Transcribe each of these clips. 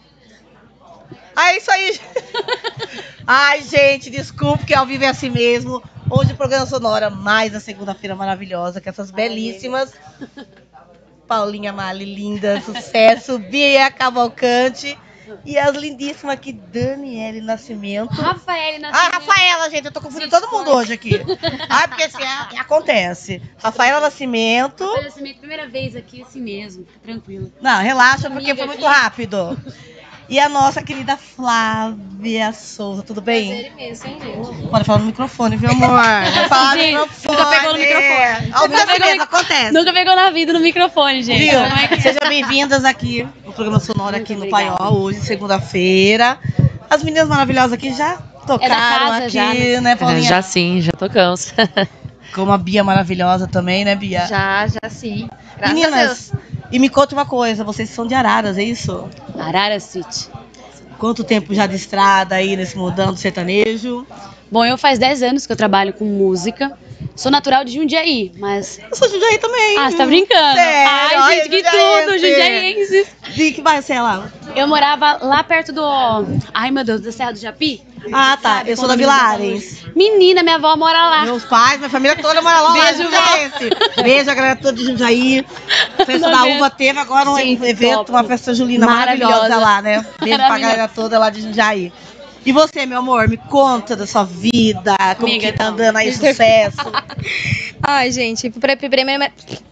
Ah, é isso aí. Ai, gente, desculpe que ao vivo é assim mesmo. Hoje o programa Sonora, mais a segunda-feira maravilhosa, com essas belíssimas. Paulinha Mali, linda, sucesso. Bia Cavalcante. E as lindíssimas aqui, Daniele Nascimento. Rafaela Nascimento. Ah, Rafaela, gente, eu tô confundindo todo mundo hoje aqui. Ah, porque assim, acontece. Rafaela Nascimento. Rafaela Nascimento, primeira vez aqui, assim mesmo, fica tranquilo. Não, relaxa, porque foi muito rápido. E a nossa querida Flávia Souza, tudo bem? Prazer imenso, hein, gente? Pode falar no microfone, viu, amor? Vai falar no microfone. Nunca pegou no microfone. Acontece. Nunca pegou na vida no microfone, gente. Viu? Como é que... Sejam bem-vindas aqui no programa Sonora aqui no obrigada. Paiol, hoje, segunda-feira. As meninas maravilhosas aqui já tocaram casa, aqui, já, né, Paulinha? Já sim, já tocamos. Como a Bia maravilhosa também, né, Bia? Já sim. Graças a Meninas, e me conta uma coisa, vocês são de Araras, é isso? Arara City. Quanto tempo já de estrada aí nesse mudão do sertanejo? Bom, eu faz 10 anos que eu trabalho com música. Sou natural de Jundiaí, mas... Eu sou de Jundiaí também. Ah, você tá brincando? Sério? Ai, Olha, gente, que tudo, jundiaienses. De que bairro você é lá? Eu morava lá perto do... Ai, meu Deus, da Serra do Japi. Ah, tá. Sabe, Eu sou da condomínio Vila das Ares. Luzes. Menina, minha avó mora lá. Meus pais, minha família toda mora lá. Beijo, vó. Beijo, a galera toda de Jundiaí. Festa da Uva teve agora um Sim, evento, top. uma festa julina maravilhosa Maravilhosa. lá, né? Beijo pra Maravilhosa. galera toda lá de Jundiaí. E você, meu amor, me conta da sua vida, como Amiga, que tá então. andando aí sucesso. Ai, gente, primeiro...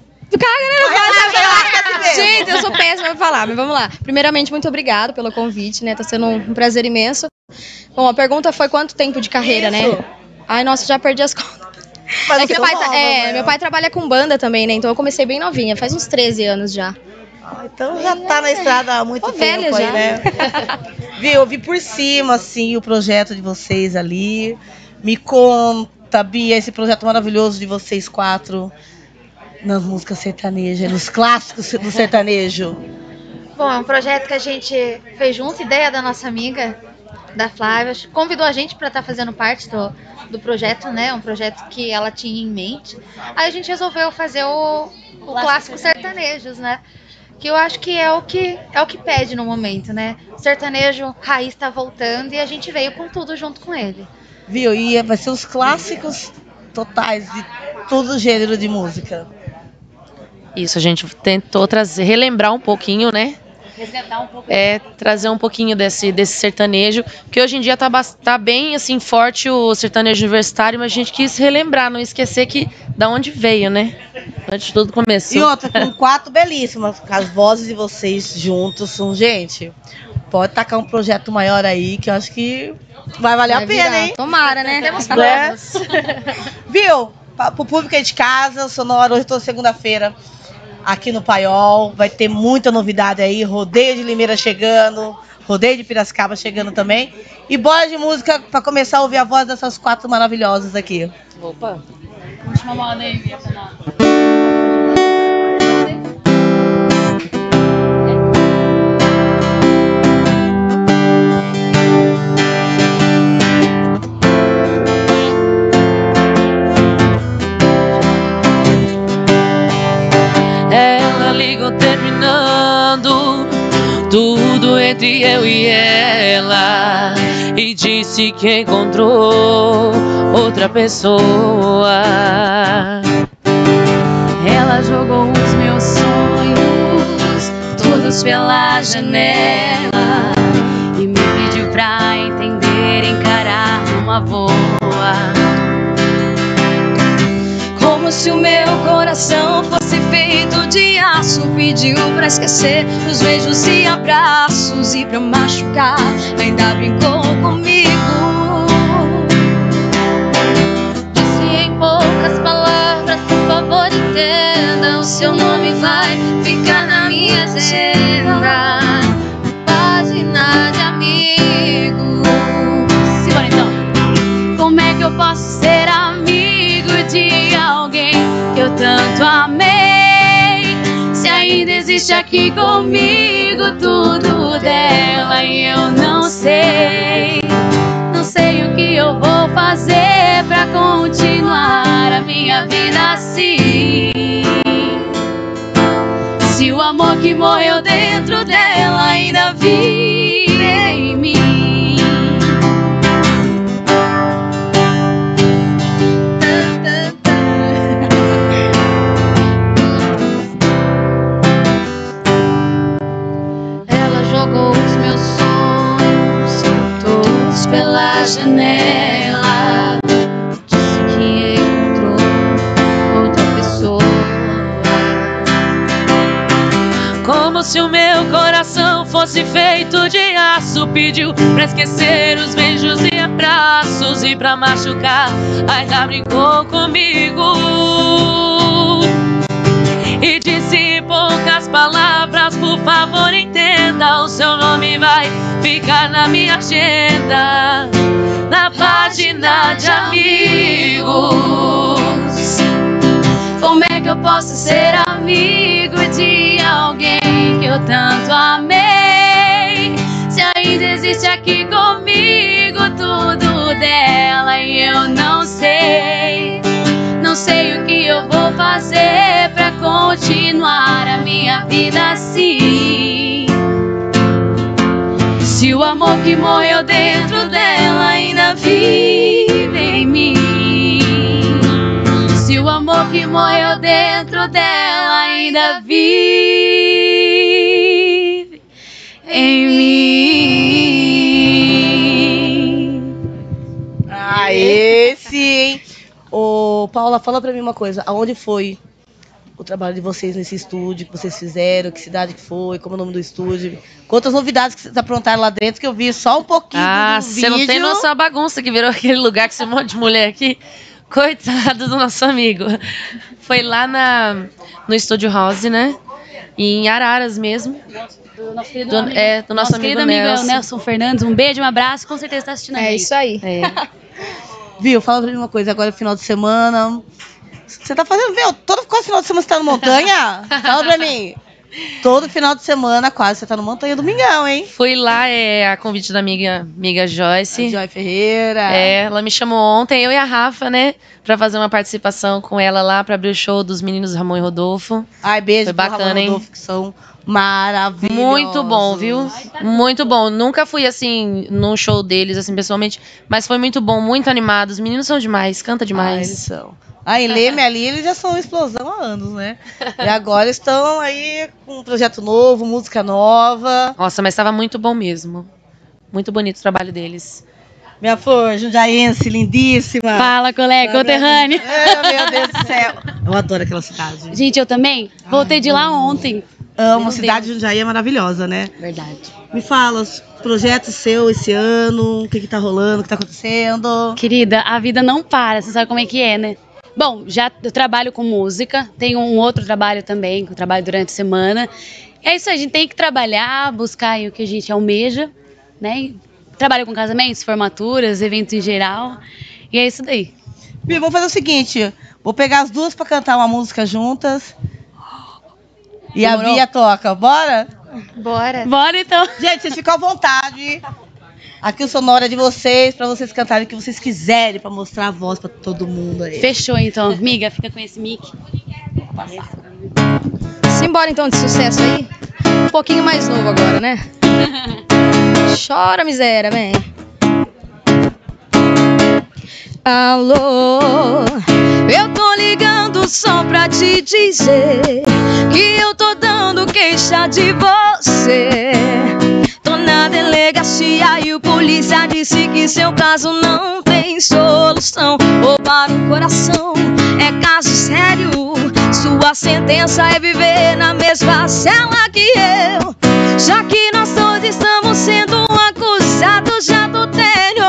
Gente, Gente, eu sou péssima pra falar, mas vamos lá. Primeiramente, muito obrigado pelo convite, né? Tá sendo um prazer imenso. Bom, a pergunta foi quanto tempo de carreira, Isso. né? Ai, nossa, já perdi as contas. mas É que eu meu sou pai, nova, né? meu pai trabalha com banda também, né? Então eu comecei bem novinha, faz uns 13 anos já. Ah, então já tá na estrada há muito Tô tempo velha aí, já. né? Viu, eu vi por cima, assim, o projeto de vocês ali. Me conta, Bia, esse projeto maravilhoso de vocês quatro nas músicas sertanejas, nos clássicos do sertanejo. Bom, é um projeto que a gente fez junto, ideia da nossa amiga, da Flávia. Convidou a gente para estar fazendo parte do projeto, né? Um projeto que ela tinha em mente. Aí a gente resolveu fazer o clássico sertanejos, né? Que eu acho que é o que pede no momento, né? O sertanejo raiz tá voltando e a gente veio com tudo junto com ele. Viu? E vai ser os clássicos totais de todo o gênero de música. Isso, a gente tentou relembrar um pouquinho, né? Resgatar um pouco. Trazer um pouquinho desse sertanejo, que hoje em dia tá bem assim forte o sertanejo universitário, mas a gente quis relembrar, não esquecer que da onde veio, né? Antes de tudo começou. E outra, com quatro belíssimas, com as vozes de vocês juntos, são, gente, pode tacar um projeto maior aí, que eu acho que vai valer a pena, virar. hein? Tomara, né? Temos Né? planos. Viu? Pro público aí de casa, o Sonora, hoje toda segunda-feira, aqui no Paiol, vai ter muita novidade aí, rodeio de Limeira chegando, rodeio de Piracicaba chegando também, e bora de música pra começar a ouvir a voz dessas quatro maravilhosas aqui. Opa! Última moda aí, Bia, pra nós. Ela ligou terminando tudo entre eu e ela e disse que encontrou outra pessoa. Ela jogou os meus sonhos todos pela janela e me pediu pra entender, encarar numa boa. Como se o meu coração fosse feito de aço. Pediu pra esquecer os beijos e abraços, e pra machucar ainda brincou comigo. Disse em poucas palavras: por favor entenda, o seu nome vai ficar na minha agenda, página de amigos. Simbora então. Como é que eu posso ser amigo de alguém que eu tanto amei, se ainda existe aqui comigo tudo dela e eu não sei o que eu vou fazer pra continuar a minha vida assim. Se o amor que morreu dentro dela ainda vive, janela. Disse que encontrou outra pessoa. Como se o meu coração fosse feito de aço. Pediu pra esquecer os beijos e abraços. E pra machucar ainda brincou comigo. E disse em poucas palavras: por favor entenda, o seu nome vai ficar na minha agenda, na página de amigos. Como é que eu posso ser amigo de alguém que eu tanto amei? Se ainda existe aqui comigo tudo dela e eu não sei. Não sei o que eu vou fazer pra continuar a minha vida assim. Se o amor que morreu dentro dela ainda vive em mim. Se o amor que morreu dentro dela ainda vive em mim. Ah, esse, hein? Ô, Paula, fala pra mim uma coisa. Aonde foi o trabalho de vocês nesse estúdio que vocês fizeram? Que cidade que foi? Como é o nome do estúdio? Quantas novidades que vocês aprontaram lá dentro, que eu vi só um pouquinho do vídeo. Você não tem noção da bagunça que virou aquele lugar com esse monte de mulher aqui. Coitado do nosso amigo. Foi lá no Estúdio House, né? E em Araras mesmo. Do nosso querido Do nosso amigo querido amigo Nelson. Nelson Fernandes. Um beijo, um abraço. Com certeza está assistindo a É gente. isso aí. É. Viu? Fala pra mim uma coisa. Agora é final de semana. Você tá fazendo... Meu, quase final de semana você tá no montanha? Fala pra mim. Todo final de semana quase você tá no montanha domingão, hein? Fui lá a convite da amiga Joyce. Joy Ferreira. Ela me chamou ontem, eu e a Rafa, né? Pra fazer uma participação com ela lá, pra abrir o show dos meninos Ramon e Rodolfo. Ai, beijo. Foi pro bacana, Ramon e hein? Rodolfo, que são maravilhosos. Muito bom, viu? Muito bom. Nunca fui, assim, num show deles, assim, pessoalmente. Mas foi muito bom, muito animado. Os meninos são demais, canta Ah, demais. eles são. A Leme ali, eles já são uma explosão há anos, né? E agora estão aí com um projeto novo, música nova. Nossa, mas tava muito bom mesmo. Muito bonito o trabalho deles. Minha flor, jundiaense, lindíssima. Fala, colega, conterrâneo. Meu Deus do céu. Eu adoro aquela cidade. Gente, eu também voltei de lá ontem. Amo, a Meu cidade de Deus. Jundiaí é maravilhosa, né? Verdade. Me fala, os projetos seus esse ano, o que tá rolando, o que tá acontecendo. Querida, a vida não para, você sabe como é que é, né? Bom, já eu trabalho com música, tenho um outro trabalho também, que eu trabalho durante a semana. É isso aí, a gente tem que trabalhar, buscar aí o que a gente almeja, né? E trabalho com casamentos, formaturas, eventos em geral. E é isso daí. Bia, vamos fazer o seguinte, vou pegar as duas pra cantar uma música juntas. E Demorou? a Bia toca, bora? Bora. Bora então. Gente, vocês ficam à vontade. Aqui o Sonora é de vocês, pra vocês cantarem o que vocês quiserem, pra mostrar a voz pra todo mundo aí. Fechou então. Amiga, fica com esse mic. Simbora então de sucesso aí. Um pouquinho mais novo agora, né? Chora, miséria, vem. Alô, eu tô ligando só pra te dizer que eu tô dando queixa de você. Tô na delegacia e o polícia disse que seu caso não tem solução. Roubar o coração é caso sério. Sua sentença é viver na mesma cela que eu. Já que nós todos estamos sendo acusados de adultério.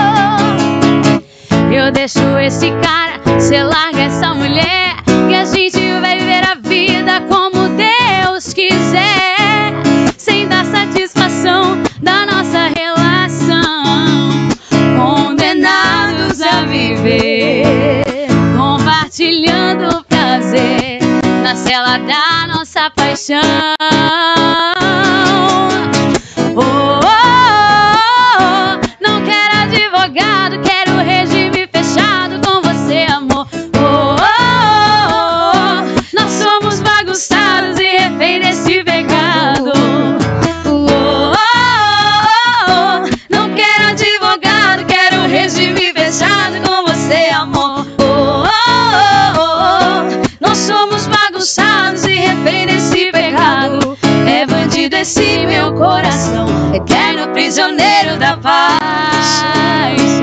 Eu deixo esse cara, cê larga essa mulher, que a gente vai viver a vida como Deus quiser, sem dar satisfação da nossa relação. Condenados a viver, compartilhando o prazer na cela da nossa paixão. Oh, oh, oh, não quero advogado, quero regime fechado com você, amor. Oh, oh, oh, nós somos bagunçados e refém desse pecado. Oh, oh, oh, não quero advogado, quero regime fechado com você, amor. Oh, oh, oh, nós somos bagunçados e refém desse pecado. É bandido esse meu coração, eterno prisioneiro da paz.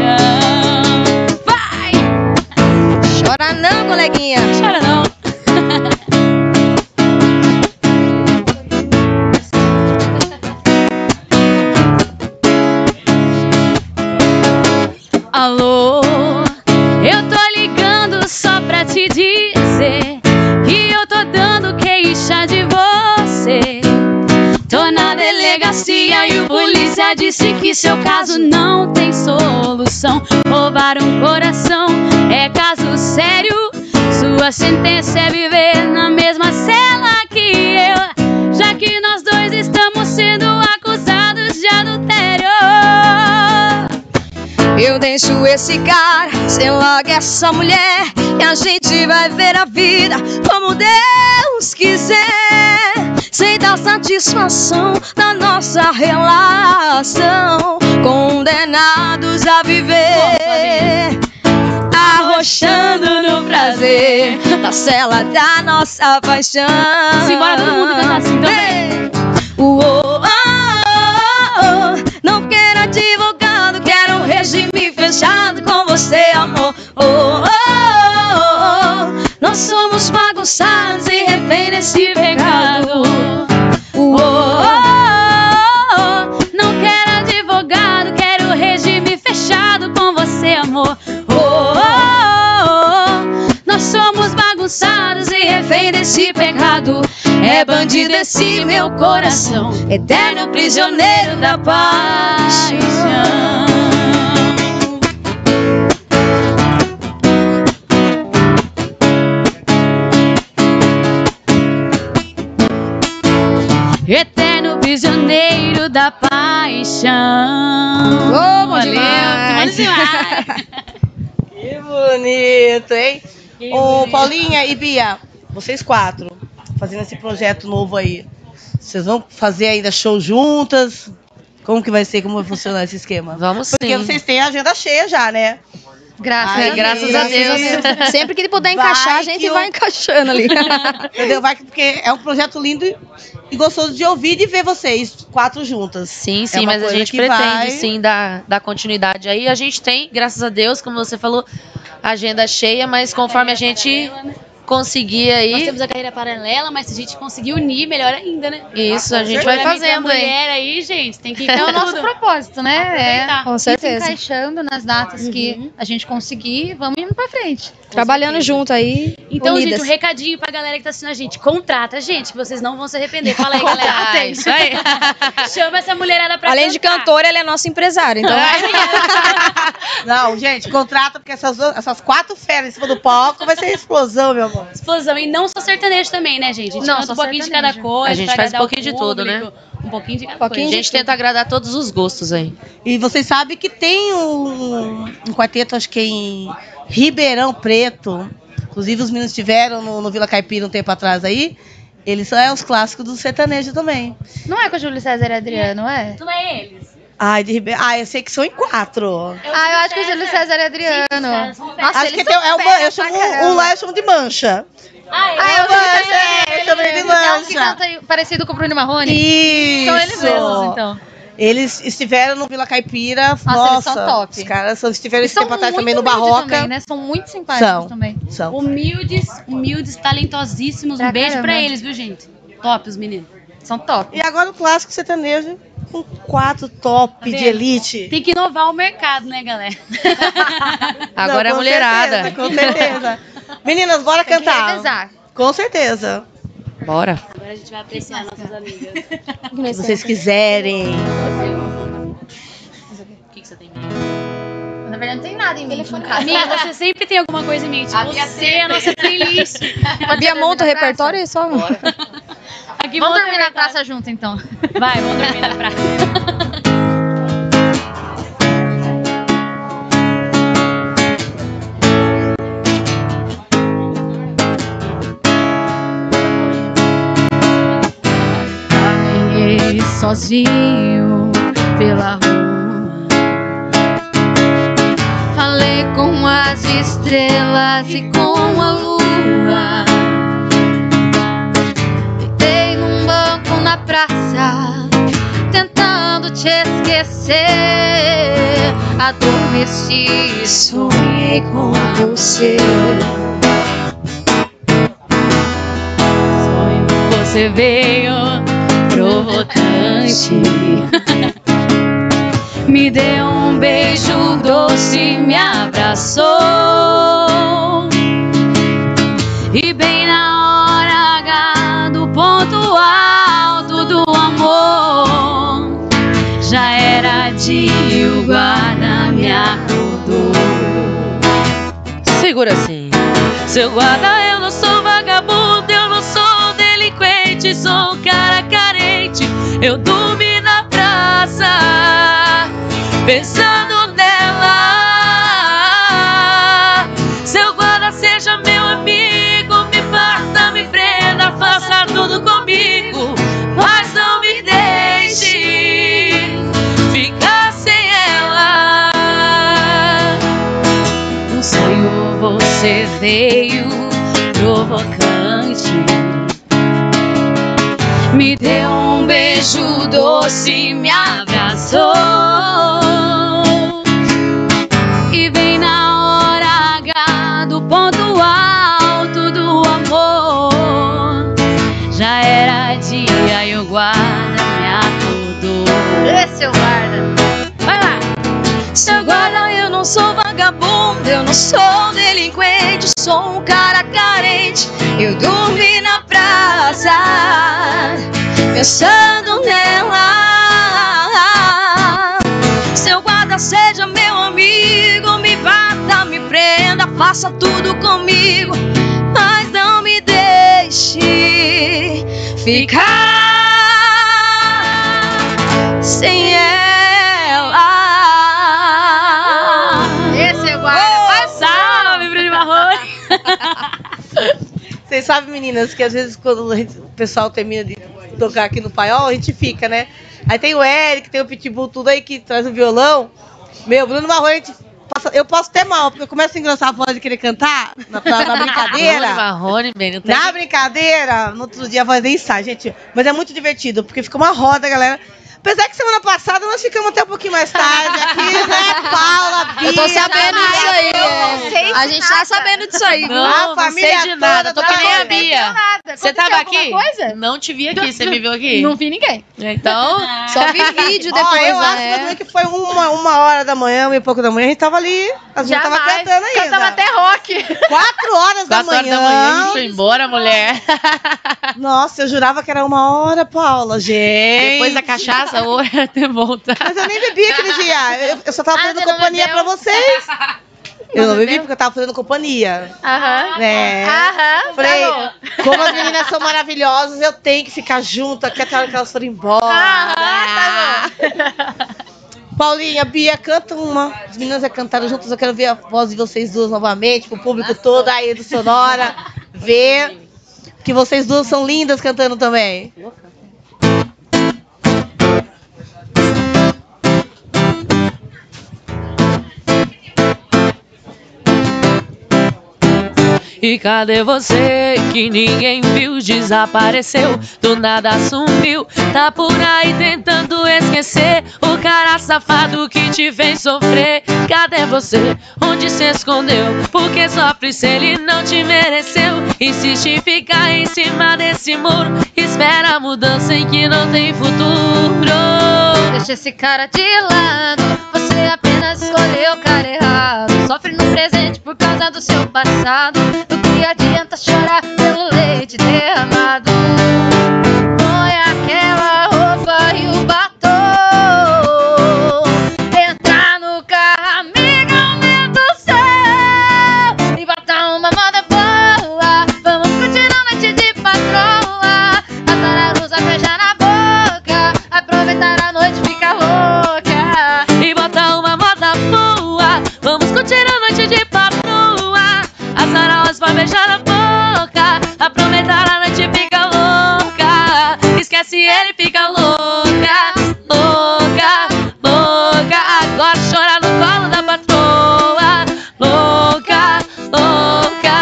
Alô, eu tô ligando só pra te dizer que eu tô dando queixa de você. Tô na delegacia e o polícia disse que seu caso não tem solução. Roubar um coração é caso sério. Sua sentença é viver na mesma cela que eu, já que nós dois estamos sendo acusados de adultério. Eu deixo esse cara, você logo essa mulher, e a gente vai ver a vida como Deus quiser, sem dar satisfação na nossa relação, condenados a viver, arrochando no prazer da cela da nossa paixão. Simbora todo mundo cantar assim também. Não quero advogado, quero um regime fechado com você, amor. Nós somos bagunçados e refém desse pecado. Não quero advogado, quero regime fechado com você, amor. Nós somos bagunçados e refém desse pecado. É bandido esse meu coração, eterno prisioneiro da paixão. Eterno prisioneiro da paixão. Bom demais. Que bonito, hein? Ô, Paulinha e Bia, vocês quatro, fazendo esse projeto novo aí, vocês vão fazer ainda show juntas? Como que vai ser? Como vai funcionar esse esquema? Vamos sim. Porque vocês têm a agenda cheia já, né? Graças a Deus. Sempre que ele puder Vai encaixar, a gente que vai encaixando ali. Entendeu? Porque é um projeto lindo e gostoso de ouvir e de ver vocês quatro juntas. Sim, É uma mas a coisa gente que pretende vai- sim dar continuidade aí. A gente tem, graças a Deus, como você falou, agenda cheia, mas conforme a gente conseguir Nós aí, temos a carreira paralela, mas se a gente conseguir unir, melhor ainda, né? isso a gente vai Futuramente a fazendo aí. mulher aí, gente, tem que ir É com o nosso tudo. propósito, né? Aproveitar. Com Ir se certeza. encaixando nas datas que a gente conseguir, vamos indo pra frente. Trabalhando certeza. junto aí, Então, unidas. gente, um recadinho pra galera que tá assistindo a gente. Contrata a gente, que vocês não vão se arrepender. Fala aí, galera. Ah, isso aí. Chama essa mulherada pra Além de cantar. cantora, ela é nossa empresária. Então, Não, gente, contrata, porque essas quatro feras em cima do palco vai ser explosão, meu amor. Explosão. E não só sertanejo também, né, gente? A gente Não, canta só um pouquinho de sertanejo. cada coisa. A gente pra faz um agradar o pouquinho de tudo, né? público. Um pouquinho de cada Pouquinho A coisa. gente tenta agradar todos os gostos aí. E vocês sabem que tem um quarteto, acho que em Ribeirão Preto. Inclusive, os meninos estiveram no Vila Caipira um tempo atrás aí. Eles são os clássicos do sertanejo também. não é com a Júlio César e Adriano, é? Não é eles. Ai, de Ribeirão. Ah, eu sei que são em quatro. Eu acho que o Júlio César e Adriano. Nossa, Acho eles que tem, são eu fera chamo pra caramba. um lá, eu chamo de Mancha. Ah, eu Mancha, eu chamo ele de É um que Mancha. canta parecido com o Bruno Marrone? Isso. São eles mesmos, então. Eles estiveram no Vila Caipira. Nossa, eles são top. Os caras estiveram esse São tempo atrás muito também no humildes Barroca. também, né? São muito simpáticos São. também. São. Humildes, talentosíssimos. Pra Um beijo caramba. pra eles, viu, gente? Top, os meninos. São top. E agora o clássico sertanejo com quatro top de vendo? elite. Tem que inovar o mercado, né, galera? Agora Não, é com mulherada. certeza, com certeza. Meninas, bora Tem que cantar. revezar. Com certeza. Bora. Agora a gente vai apreciar nossas amigas. Se vocês quiserem. O que você tem? Na verdade, não tem nada em mim. Amiga, você sempre tem alguma coisa em mente. Você é a nossa playlist. a Bia monta o repertório e só. Aqui Vamos monta dormir na a praça junto, então. Vai, vamos dormir na praça. Caminhei sozinho pela rua, falei com as estrelas e com a lua. Deitei num banco na praça, tentando te esquecer. Adormeci e sonhei com você. Sonho, você veio provocante. Me deu um beijo doce, me abraçou. E bem na hora H do ponto alto do amor, já era dia e o guarda me acordou. Segura assim. Seu guarda, eu não sou vagabundo, eu não sou delinquente, sou um cara carente. Eu dormi na praça, pensando nela. Seu guarda, seja meu amigo, me parta, me prenda, faça tudo comigo, mas não me deixe ficar sem ela. No sonho você veio provocante, me deu um beijo doce, me abraçou. E bem na hora H do ponto alto do amor, já era dia e o guarda me acordou. Esse é o guarda. Vai lá! Seu guarda, eu não sou vagabundo, eu não sou delinquente, sou um cara carente. Eu dormi na praça, pensando nela. Seu guarda, seja meu amigo, me bata, me prenda, faça tudo comigo, mas não me deixe ficar sem ela. Esse é o guarda. Vai, Salve, Bruno Marrone! Vocês sabem, meninas, que às vezes quando o pessoal termina de tocar aqui no Paiol, a gente fica, né? Aí tem o Eric, tem o Pitbull, tudo aí que traz o violão. Meu, Bruno Marrone, eu posso ter mal, porque eu começo a engrossar a voz e querer cantar na brincadeira. Bruno Marrone, bem, não tem Na brincadeira, no outro dia a voz nem sai, gente. Mas é muito divertido, porque fica uma roda, galera. Apesar que semana passada nós ficamos até um pouquinho mais tarde aqui, né? Paula, Bia. Eu tô sabendo disso aí. A gente tá sabendo disso aí. Não, A não família sei de nada, toda tô que nem a tá Bia. Você tava aqui? Não te vi aqui, você me viu aqui? Não vi ninguém. Então, Só vi vídeo Ó, depois, eu acho né? que foi uma hora da manhã, 1h pouco da manhã, a gente tava ali, a gente tava cantando ainda. Cantava até rock. 4 horas da 4 horas manhã. da manhã, a gente foi embora, mulher. Nossa, eu jurava que era 1 hora, Paula, gente. Depois da cachaça, ou até voltar. Mas eu nem bebi aquele dia, eu só tava fazendo você não companhia bebeu? pra vocês. Eu não bebi porque eu tava fazendo companhia. Aham. Né? Aham. Falei, Tá como as meninas são maravilhosas, eu tenho que ficar junto até a hora que elas forem embora. Tá Paulinha, Bia, canta uma. As meninas já cantaram juntas, eu quero ver a voz de vocês duas novamente, pro público todo aí do Sonora, ver que vocês duas são lindas cantando também. E cadê você que ninguém viu? Desapareceu, do nada sumiu. Tá por aí tentando esquecer o cara safado que te fez sofrer. Cadê você? Onde se escondeu? Porque sofre se ele não te mereceu. Insiste em ficar em cima desse muro, espera a mudança em que não tem futuro. Deixa esse cara de lado, você apenas escolheu o cara errado. Sofre no presente por causa do seu passado. Do que adianta chorar pelo leite derramado? Põe aquela roupa e o batom, entra no carro, amiga, aumenta o som e bota uma moda boa. Vamos curtir a noite de patroa, passar a luz, a beijar na boca, aproveitar a noite, ficar louca e botar uma moda boa. Vamos curtir a noite de patroa, azar a voz pra beijar na boca, aproveitar a noite, fica louca. Esquece ele, fica louca, louca, louca. Agora chora no colo da patroa, louca, louca.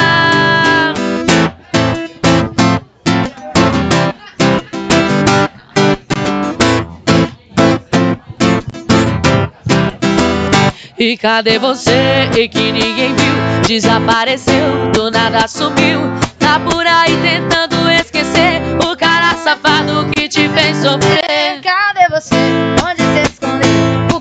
E cadê você e que ninguém viu? Desapareceu, do nada sumiu. Tá por aí tentando esquecer o cara safado que te fez sofrer. Cadê você? Onde se escondeu? O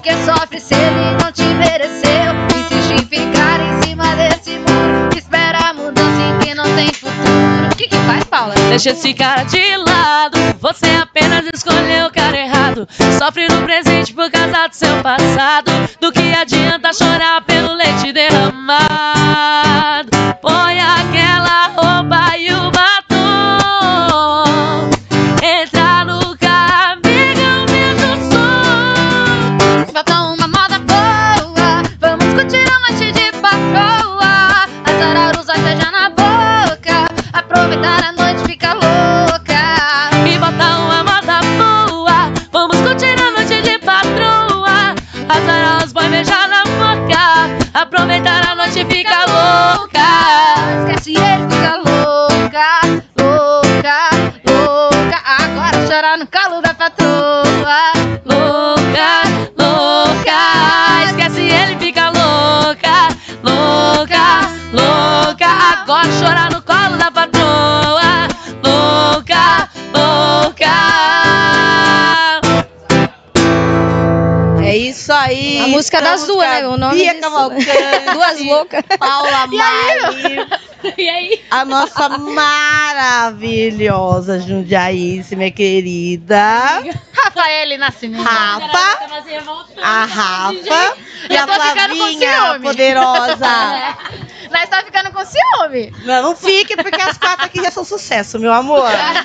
deixa esse cara de lado. Você apenas escolheu o cara errado. Sofre no presente por causa do seu passado. Do que adianta chorar pelo leite derramado? Põe aquela roupa e o batom. Entra no carro, amiga, aumenta o som. Falta uma moda boa, vamos curtir a noite de patroa. Azarar os olhos, beijar na boca, aproveitar a noite, ficar louca. E botar uma moda boa, vamos curtir a noite de patroa. Azarar os boys, beijar na boca, aproveitar a noite, ficar louca. Esquece ele, fica louca, louca, louca. Agora chorar no colo da patroa. Louca, louca, esquece ele, fica louca, louca, louca. Agora chorar no colo da patroa. Louca, louca. É isso aí. A música das estamos duas, com a né? O nome Bia disso. Cavalcante, Duas loucas. Paula Mali, E aí? a nossa maravilhosa Jundiaíce, minha querida. Rafael Nascimento. Rafa, a Rafa e a Eu tô ficando com Flavinha ciúme. poderosa. Nós tá ficando com ciúme. Não fique, porque as 4 aqui já são sucesso, meu amor.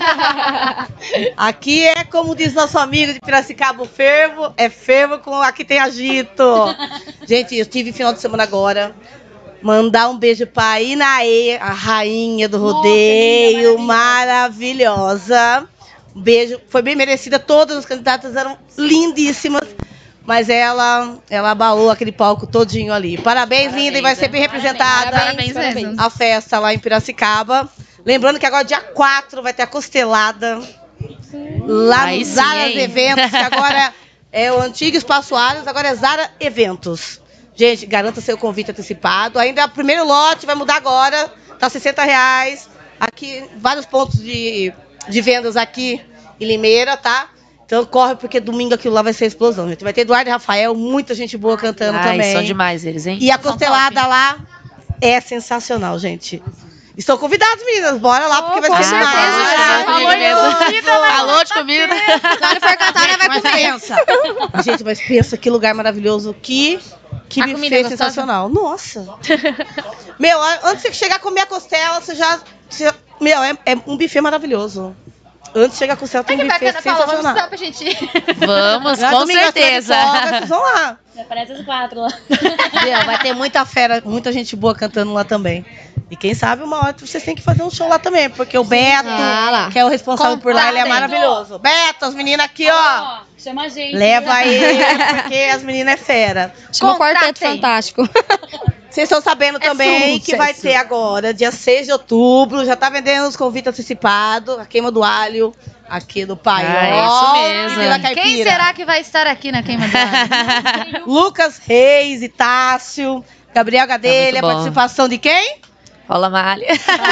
Aqui é como diz nosso amigo de Piracicaba, o fervo, é fervo com aqui tem agito. Gente, eu tive final de semana agora. Mandar um beijo pra Inaê, a rainha do rodeio, maravilhosa. Um beijo, foi bem merecida, todas as candidatas eram lindíssimas. Mas ela abalou aquele palco todinho ali. Parabéns, linda, e vai ser bem representada. Parabéns mesmo. A festa lá em Piracicaba. Lembrando que agora dia 4 vai ter a costelada lá Aí no sim, Zara hein? Eventos, que agora é o antigo Espaço Aras, agora é Zara Eventos. Gente, garanta seu convite antecipado. Ainda é o primeiro lote, vai mudar agora. Tá R$60. Aqui, vários pontos de vendas aqui em Limeira, tá? Então corre, porque domingo aquilo lá vai ser explosão, gente. Vai ter Eduardo e Rafael, muita gente boa cantando Ai, também. são demais eles, hein? E a costelada lá é sensacional, gente. Estão convidados, meninas. Bora lá, porque vai ser com certeza, maravilhoso. Alô de comida. Quando for cantar, né, vai Mas comer. pensa. Gente, mas pensa que lugar maravilhoso. Que A buffet comida é gostosa? sensacional. Nossa. Meu, antes de chegar a comer a costela, meu, é um buffet maravilhoso. Antes de chegar a costela, tem Ai, um que buffet bacana, Paula. Vamos sensacional. estudar pra gente ir. Vamos, Já com domingo eu tô de certeza. folga, vocês vão lá. Parece as 4 lá. Meu, vai ter muita fera, muita gente boa cantando lá também. E quem sabe uma hora vocês têm que fazer um show lá também, porque o Beto, Ah, lá. que é o responsável por lá, ele é Contratem. maravilhoso. Beto, as meninas aqui, ó, Chama a gente. leva ele, porque as meninas é fera. Chama o Quarteto Contratem. Fantástico. Vocês estão sabendo também que vai ter agora, dia 6 de outubro, já tá vendendo os convites antecipados, a queima do alho, aqui do Paiol. isso mesmo. e Vila Caipira. Quem será que vai estar aqui na queima do alho? Lucas Reis e Tássio, Gabriel Gadelha, bom. participação de quem? Rola malha.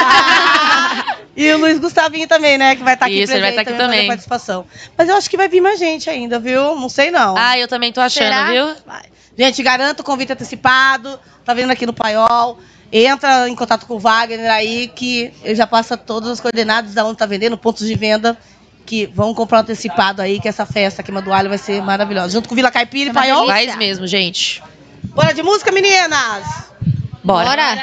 E o Luiz Gustavinho também, né? Que vai estar aqui Isso, ele vai presente estar aqui fazer também. participação. Mas eu acho que vai vir mais gente ainda, viu? Não sei não. Ah, eu também tô achando, Será? viu? Gente, garanto o convite antecipado. Tá vendo aqui no Paiol. Entra em contato com o Wagner aí, que ele já passa todas as coordenadas da onde tá vendendo, pontos de venda, que vão comprar antecipado aí, que essa festa Queima do Alho vai ser maravilhosa. Junto com Vila Caipira e Uma Paiol. delícia. Faz mesmo, gente. Bora de música, meninas! Bora.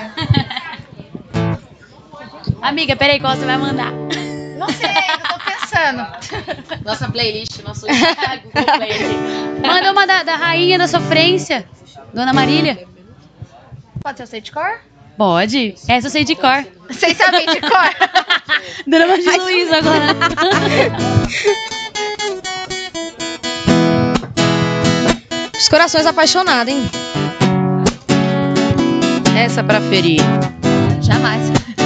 Amiga, peraí, qual você vai mandar? Não sei, ainda tô pensando. Nossa playlist, nosso Google Play aqui. Manda uma da rainha da sofrência, Dona Marília. Pode ser o Sei de Cor? Pode. Essa eu sei de cor. Vocês sabem de cor? Dona Maria Luísa agora. Os corações apaixonados, hein? Essa pra ferir. Jamais.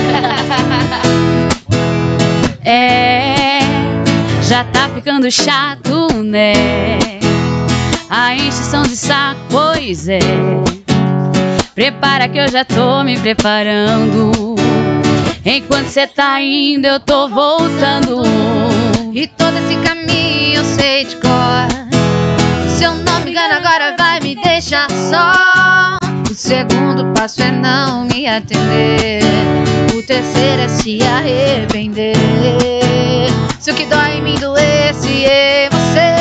É, já tá ficando chato, né? A encheção de saco, pois é. Prepara que eu já tô me preparando. Enquanto cê tá indo, eu tô voltando. E todo esse caminho eu sei de cor. Se eu não me engano, agora vai me deixar só. O segundo passo é não me atender. O terceiro é se arrepender. Se o que dói em mim doesse em você.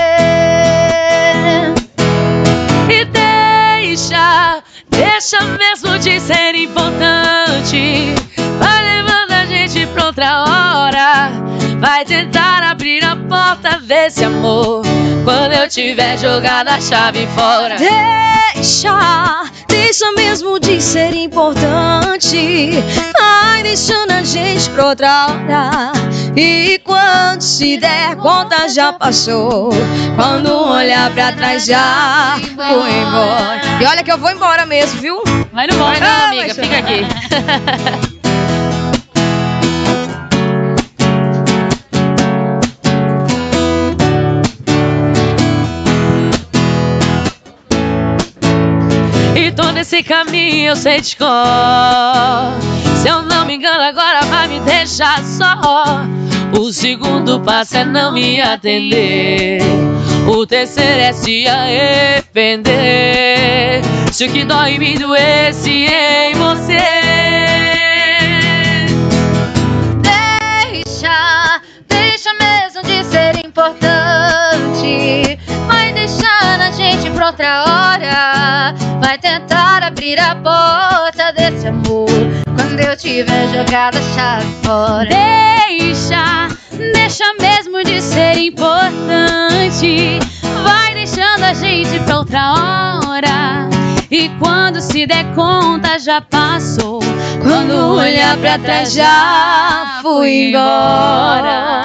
E deixa mesmo de ser importante. Vai levando a gente pra outra hora. Vai tentar abrir a porta desse amor quando eu tiver jogado a chave fora. Deixa mesmo de ser importante. Vai deixando a gente pra outra hora. E quando se der conta já passou. Quando olhar pra trás já foi embora. E olha que eu vou embora mesmo, viu? Vai no bom. Vai não, amiga, fica aqui. E todo esse caminho eu sei de cor. Se eu não me engano agora vai me deixar só. O segundo passo é não me atender. O terceiro é se arrepender. Se o que dói em mim doesse em você. Deixa mesmo de ser importante. Vai deixando a gente pra outra hora. Vai tentar abrir a porta desse amor quando eu tiver jogado a chave fora. Deixa mesmo de ser importante. Vai deixando a gente pra outra hora. E quando se der conta já passou. Quando olhar pra trás já fui embora.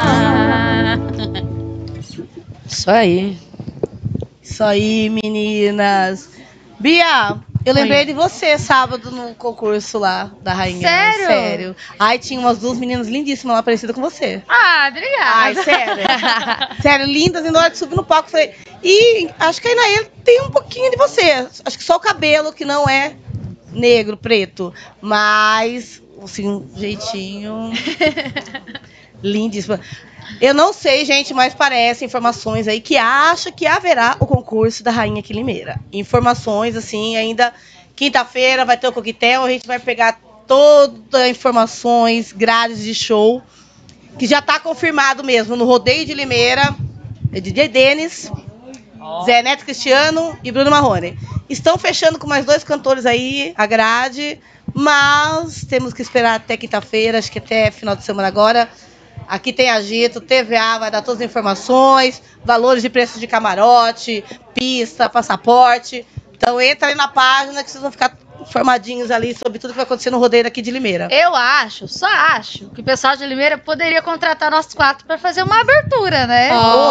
Isso aí. Isso aí, meninas. Bia, eu lembrei de você sábado no concurso lá da Rainha. Sério? Sério. Ai, tinha umas duas meninas lindíssimas lá, parecidas com você. Ah, obrigada. Ai, sério. Sério, lindas. E na hora que subi no palco, eu falei... E acho que a Inaê tem um pouquinho de você. Acho que só o cabelo, que não é negro, preto. Mas, assim, um jeitinho... lindíssima. Eu não sei, gente, mas parece informações aí que acha que haverá o concurso da Rainha aqui em Limeira. Informações, assim, ainda quinta-feira vai ter o coquetel, a gente vai pegar todas as informações, grades de show, que já está confirmado mesmo no Rodeio de Limeira, é DJ Denis, Zé Neto Cristiano e Bruno Marrone. Estão fechando com mais 2 cantores aí, a grade, mas temos que esperar até quinta-feira, acho que até final de semana agora. Aqui tem agito, TVA vai dar todas as informações, valores de preço de camarote, pista, passaporte. Então entra aí na página que vocês vão ficar informadinhos ali sobre tudo que vai acontecer no rodeio aqui de Limeira. Eu só acho, que o pessoal de Limeira poderia contratar nós 4 pra fazer uma abertura, né?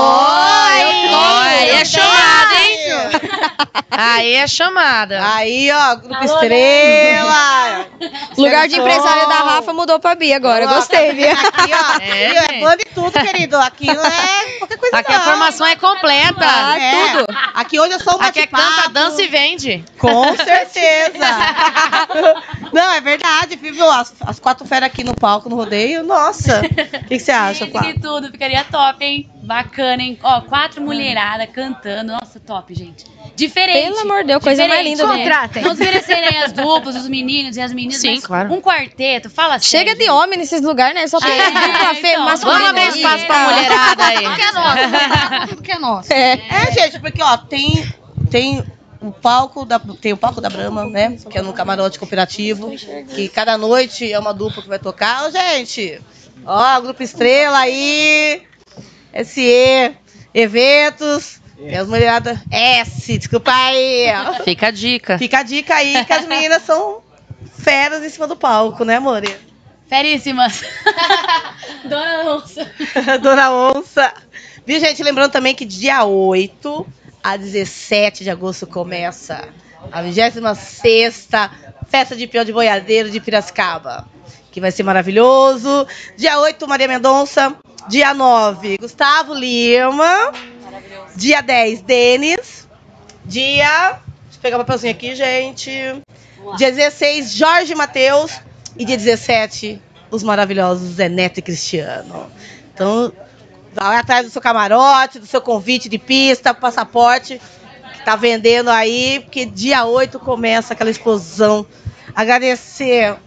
Aí é chamada, hein? Aí é chamada. Aí, ó, Grupo Estrela. Lugar de empresária da Rafa mudou pra Bia agora. Nossa, Gostei, Bia. Aqui, ó, é banda e tudo, querido. Aqui não é qualquer coisa Aqui não. a formação é completa. Tudo. Aqui hoje é só um Aqui é bate-papo. canta, dança e vende. Com certeza. Não, é verdade, viu? As 4 feras aqui no palco, no rodeio. Nossa. O que você acha, Flávia? Que tudo, ficaria top, hein? Bacana, hein? Ó, 4 mulheradas cantando. Nossa, top, gente. Diferente. Pelo amor de Deus, coisa mais Diferente, linda né? mesmo. Contratem. Não desmerecerem as duplas, os meninos e as meninas. Sim, mas claro. Um quarteto, fala assim. Chega de homem nesses lugares, né? Só tem É, dupla feia, então, masculina. Vamos abrir espaço pra mulherada aí. Tudo que é nosso. Tudo que é nosso. É, gente, porque, ó, tem o palco da Brahma, né? Que é no camarote cooperativo. Que cada noite é uma dupla que vai tocar. Ó, gente, ó, Grupo Estrela aí, SE, eventos. E as mulheradas. Desculpa aí. Ó. Fica a dica. Fica a dica aí que as meninas são feras em cima do palco, né, amore? Feríssimas. Dona Onça. Dona Onça. Viu, gente? Lembrando também que dia 8 a 17 de agosto começa a 26ª Festa de Peão de Boiadeiro de Piracicaba, que vai ser maravilhoso. Dia 8, Maria Mendonça. Dia 9, Gustavo Lima. Dia 10, Denis. Deixa eu pegar o papelzinho aqui, gente. Dia 16, Jorge Mateus. E dia 17, os maravilhosos Zé Neto e Cristiano. Então, vai atrás do seu camarote, do seu convite de pista, passaporte, que tá vendendo aí, porque dia 8 começa aquela explosão. Agradecer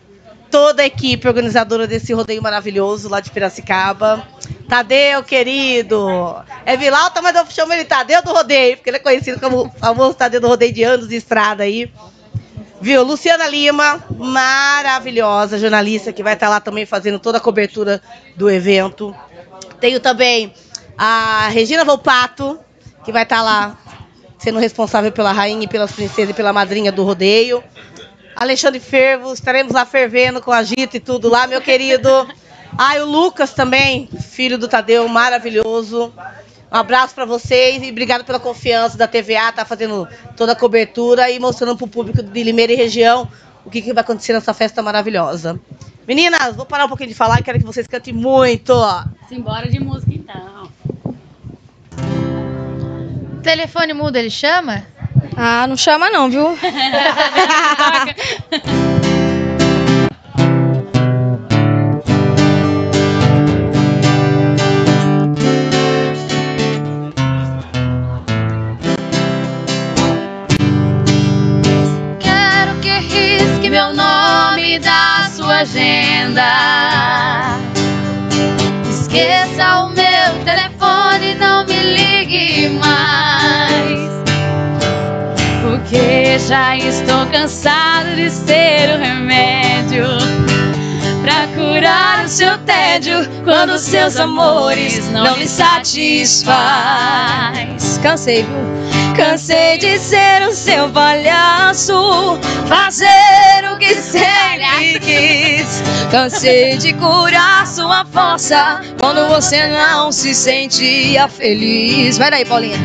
toda a equipe organizadora desse rodeio maravilhoso lá de Piracicaba. Tadeu, querido. É Vilauta, mas eu chamo ele Tadeu do rodeio, porque ele é conhecido como o famoso Tadeu do rodeio de anos de estrada aí. Viu? Luciana Lima, maravilhosa, jornalista, que vai estar lá também fazendo toda a cobertura do evento. Tenho também a Regina Volpato, que vai estar lá sendo responsável pela rainha e pelas princesas e pela madrinha do rodeio. Alexandre Fervo, estaremos lá fervendo com a Gita e tudo lá, meu querido. O Lucas também, filho do Tadeu, maravilhoso. Um abraço para vocês e obrigado pela confiança da TVA, tá fazendo toda a cobertura e mostrando para o público de Limeira e região o que vai acontecer nessa festa maravilhosa. Meninas, vou parar um pouquinho de falar e quero que vocês cantem muito. Simbora de música então. Telefone mudo, ele chama? Ah, não chama não, viu? Quero que risque meu nome da sua agenda. Esqueça o meu telefone, não me ligue mais. Porque já estou cansado de ser o remédio pra curar o seu tédio quando seus amores não lhe satisfaz. Cansei, viu? Cansei de ser o seu palhaço, fazer o que sempre quis. Cansei de curar sua força quando você não se sentia feliz. Vai daí, Paulinha.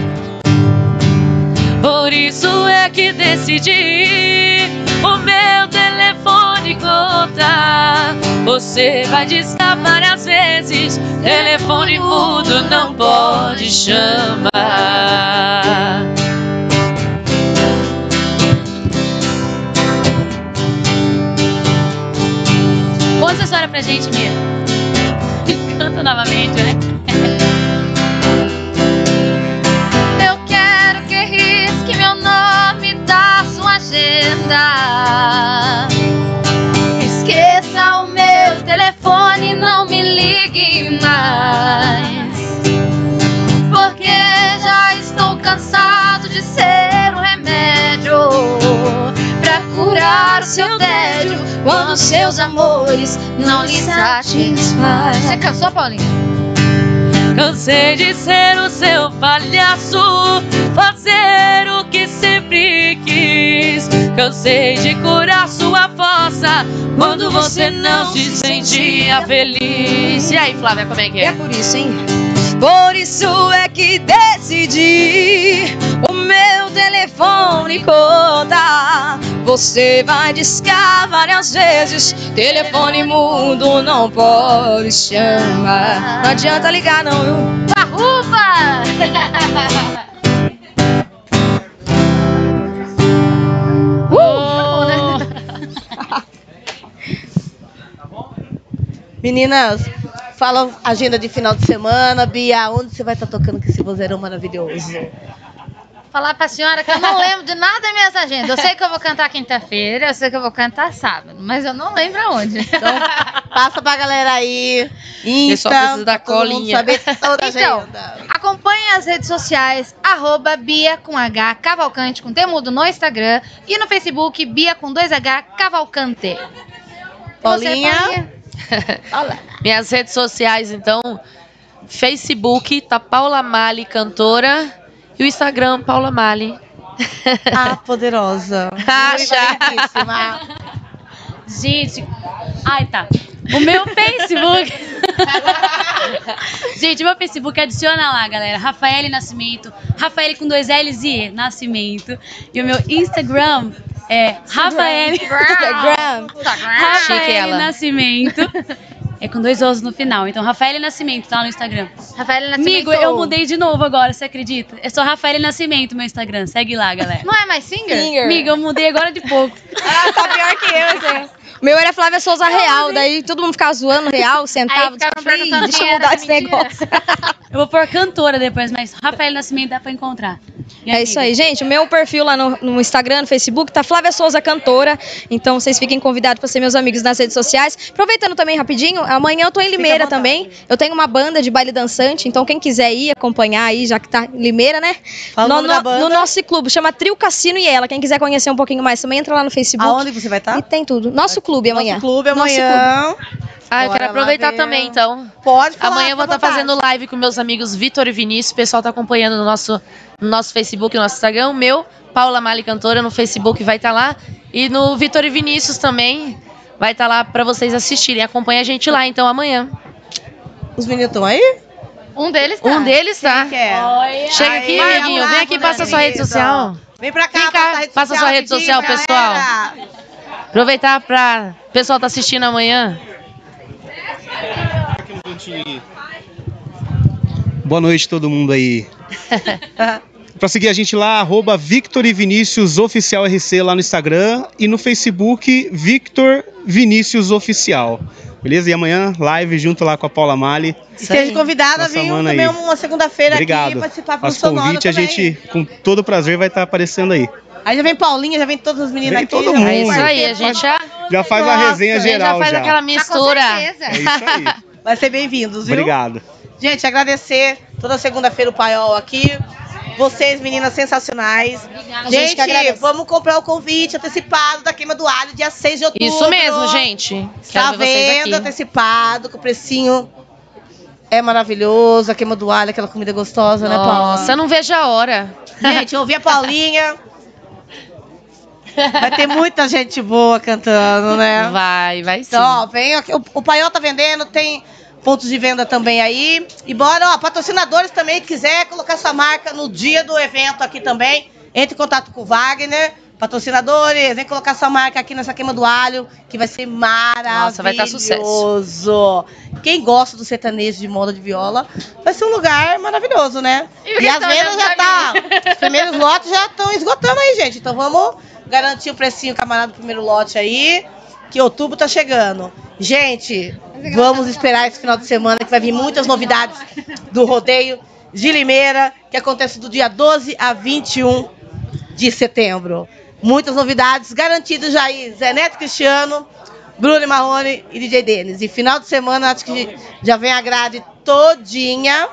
Por isso é que decidi o meu telefone conta. Você vai discar várias vezes, telefone mudo não pode chamar. Conta essa história pra gente, Mia. Canta novamente, né? Eu quero que risque meu nome da sua agenda. Esqueça o meu telefone, não me ligue mais. Porque já estou cansado de ser um remédio pra curar o seu tédio quando seus amores não lhe satisfazem. Você cansou, Paulinha? Cansei de ser o seu palhaço, fazer o que sempre quis. Cansei de curar sua força quando você não se sentia feliz. E aí, Flávia, como é que É é? por isso, hein? Por isso é que decidi o meu telefone conta. Você vai discar várias vezes, telefone mudo não pode chamar. Não adianta ligar não, viu? Arrufa! Meninas, fala a agenda de final de semana. Bia, onde você vai estar tocando com esse vozeirão maravilhoso? Falar pra senhora que eu não lembro de nada das minhas agendas. Eu sei que eu vou cantar quinta-feira, eu sei que eu vou cantar sábado, mas eu não lembro aonde. Então, passa pra galera aí. Insta, Pessoal precisa da pra todo mundo colinha. saber toda a Então, agenda. acompanhe as redes sociais, @Bia com H, Cavalcante com T mudo no Instagram e no Facebook, Bia com 2H, Cavalcante. E Paulinha? você, Paulinha? Olá. Minhas redes sociais, então, Facebook, tá Paula Mali, cantora, e o Instagram, Paula Mali. Ah, poderosa. Riquíssima. Gente, ai tá. O meu Facebook. Gente, o meu Facebook adiciona lá, galera. Rafaele Nascimento. Rafaele com 2 L's e E, Nascimento. E o meu Instagram é Rafaele. Instagram. Chique Rafaele ela. Nascimento. É com 2 O's no final. Então, Rafaele Nascimento, tá lá no Instagram. Rafaela Nascimento. Amigo, eu mudei de novo agora, você acredita? É só Rafaele Nascimento, meu Instagram. Segue lá, galera. Não é mais singer? Singer. Amiga, eu mudei agora de pouco. Ah, tá pior que eu, assim. O meu era Flávia Souza Real, daí todo mundo ficava zoando Real, sentava, Aí ficaram falei, perguntando deixa quem eu era, mudar esse mentira. negócio. Eu vou pôr cantora depois, mas Rafaele Nascimento dá pra encontrar. É isso aí, gente. O meu perfil lá no Instagram, no Facebook, tá Flávia Souza Cantora. Então vocês fiquem convidados para ser meus amigos nas redes sociais. Aproveitando também rapidinho, amanhã eu tô em Limeira também. Eu tenho uma banda de baile dançante, então quem quiser ir acompanhar aí, já que tá em Limeira, né? No nosso clube, chama Trio Cassino e Ela. Quem quiser conhecer um pouquinho mais também, entra lá no Facebook. Aonde você vai estar? E tem tudo. Nosso clube amanhã. Nosso clube amanhã. Ah, eu quero aproveitar também, então. Pode falar. Amanhã eu vou estar fazendo live com meus amigos Vitor e Vinícius. O pessoal tá acompanhando no nosso Facebook, no nosso Instagram. O meu, Paula Mali Cantora, no Facebook vai estar lá. E no Vitor e Vinícius também vai estar lá pra vocês assistirem. Acompanha a gente lá, então, amanhã. Os meninos estão aí? Um deles tá. Um deles tá. Quem quer? Chega aqui, Aí, amiguinho. Vem aqui, passa a sua rede social. Vem pra cá, Vem cá, passa a sua rede social, rapidinho, pessoal. galera. Aproveitar pra... O pessoal tá assistindo amanhã. Boa noite todo mundo aí. Pra seguir a gente lá, @Victor e Vinícius Oficial RC lá no Instagram e no Facebook Victor Vinícius Oficial. Beleza? E amanhã live junto lá com a Paula Mali. E seja convidada a vir também uma segunda-feira aqui participar do Sonora convite, também. a gente com todo prazer vai estar aparecendo aí. Aí já vem Paulinha, já vem todas as meninas Vem aqui. todo mundo. É isso aí, a gente já faz a resenha geral. Já faz aquela mistura. É isso aí. Vai ser bem-vindos, viu? Obrigado. Gente, agradecer toda segunda-feira o Paiol aqui. Vocês, meninas sensacionais. Gente, vamos comprar o convite antecipado da Queima do Alho, dia 6 de outubro. Isso mesmo, gente. Está vendo antecipado, com o precinho. É maravilhoso, a Queima do Alho, aquela comida gostosa, né, Paula? Nossa, eu não vejo a hora. Gente, eu ouvi a Paulinha. Vai ter muita gente boa cantando, né? Vai sim. Então, ó, vem aqui, o Paiol tá vendendo, tem pontos de venda também aí. E bora, ó, patrocinadores também, que quiser colocar sua marca no dia do evento aqui também, entre em contato com o Wagner. Patrocinadores, vem colocar sua marca aqui nessa Queima do Alho, que vai ser maravilhoso. Nossa, vai estar sucesso. Quem gosta do sertanejo de moda de viola, vai ser um lugar maravilhoso, né? E as vendas já tá, os primeiros lotes já estão esgotando aí, gente. Então vamos garantir o precinho, camarada, do primeiro lote aí, que outubro tá chegando. Gente, vamos esperar esse final de semana, que vai vir muitas novidades do rodeio de Limeira, que acontece do dia 12 a 21 de setembro. Muitas novidades garantidas já aí. Zé Neto Cristiano, Bruno Marrone e DJ Denis. E final de semana, acho que já vem a grade todinha.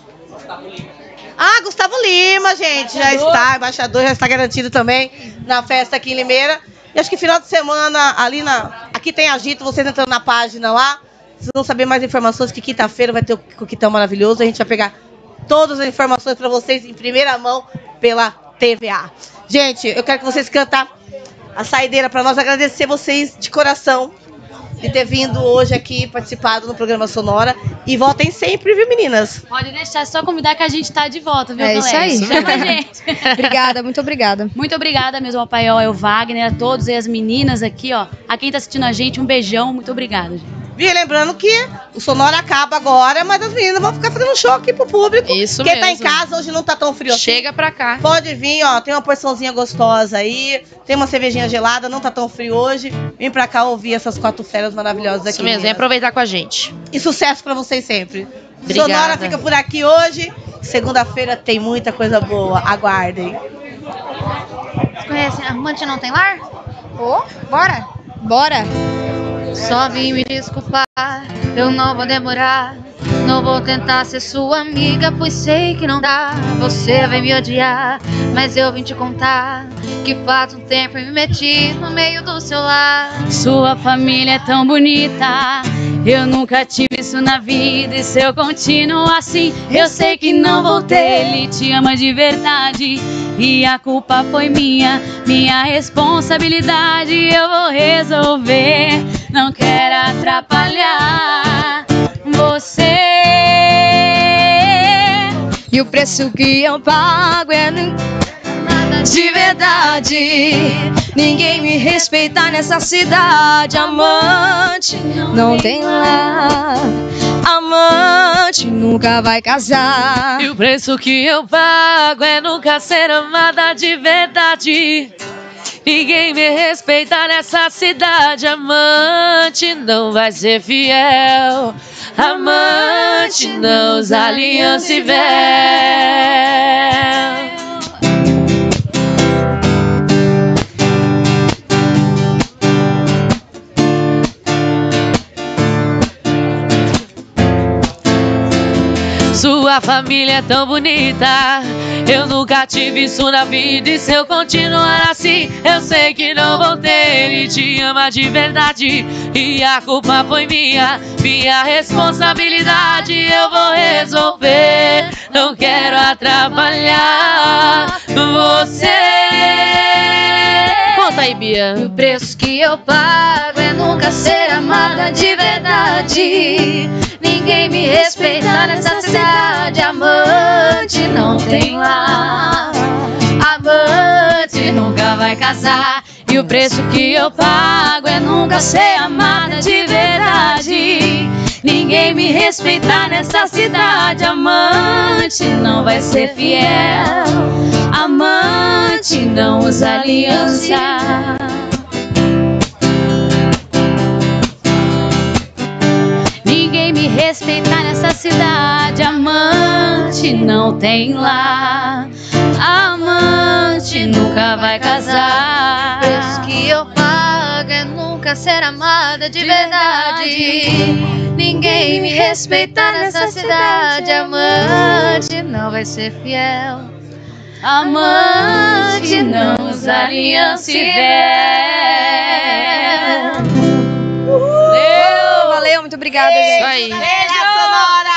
Ah, Gustavo Lima, gente, já está, embaixador, já está garantido também na festa aqui em Limeira. E acho que final de semana, ali aqui tem agito, vocês entrando na página lá, vocês vão saber mais informações, que quinta-feira vai ter o coquetel maravilhoso. A gente vai pegar todas as informações para vocês em primeira mão pela TVA. Gente, eu quero que vocês cantem a saideira para nós, agradecer vocês de coração de ter vindo hoje aqui, participado no programa Sonora. E voltem sempre, viu, meninas? Pode deixar, só convidar que a gente tá de volta, viu, É isso aí. Chama a gente. Obrigada, muito obrigada. Muito obrigada mesmo ao Paiol, ao Wagner, a todos e as meninas aqui, ó. A quem tá assistindo a gente, um beijão, muito obrigada, gente. E lembrando que o Sonora acaba agora, mas as meninas vão ficar fazendo show aqui pro público. Isso Quem mesmo. tá em casa, hoje não tá tão frio assim. Chega pra cá. Pode vir, ó, tem uma porçãozinha gostosa aí, tem uma cervejinha gelada, não tá tão frio hoje. Vem pra cá ouvir essas 4 feras maravilhosas aqui. Isso mesmo, vem meninas. aproveitar com a gente. E sucesso pra vocês sempre. Obrigada. Sonora fica por aqui hoje. Segunda-feira tem muita coisa boa. Aguardem. Vocês conhecem Amante Não Tem Lar? Bora? Bora! Só vim me desculpar, eu não vou demorar. Não vou tentar ser sua amiga, pois sei que não dá. Você vai me odiar, mas eu vim te contar que faz um tempo eu me meti no meio do seu lar. Sua família é tão bonita, eu nunca tive isso na vida. E se eu continuo assim, eu sei que não vou ter. Ele te ama de verdade e a culpa foi minha responsabilidade. Eu vou resolver, não quero atrapalhar você. E o preço que eu pago é nada de verdade. Ninguém me respeita nessa cidade. Amante não tem lar, amante nunca vai casar. E o preço que eu pago é nunca ser amada de verdade. Ninguém me respeita nessa cidade. Amante não vai ser fiel. Amante não usa aliança e véu. Sua família é tão bonita, eu nunca tive isso na vida. E se eu continuar assim, eu sei que não vou ter. Ele te ama de verdade e a culpa foi minha responsabilidade. Eu vou resolver, não quero atrapalhar você. Conta aí, Bia. O preço que eu pago é nunca ser amada de verdade. Ninguém me respeita nessa cidade. Amante não tem lá, amante nunca vai casar. E o preço que eu pago é nunca ser amada de verdade. Ninguém me respeitar nessa cidade. Amante não vai ser fiel, amante não usa aliança. Ninguém me respeitar nessa cidade. Amante não tem lar, amante nunca vai casar. O preço que eu pago é nunca ser amada de verdade. Ninguém me respeitar nessa cidade. Amante não vai ser fiel, amante não usa aliança e véu. Valeu, muito obrigada, gente. Isso aí. Beijo, Sonora!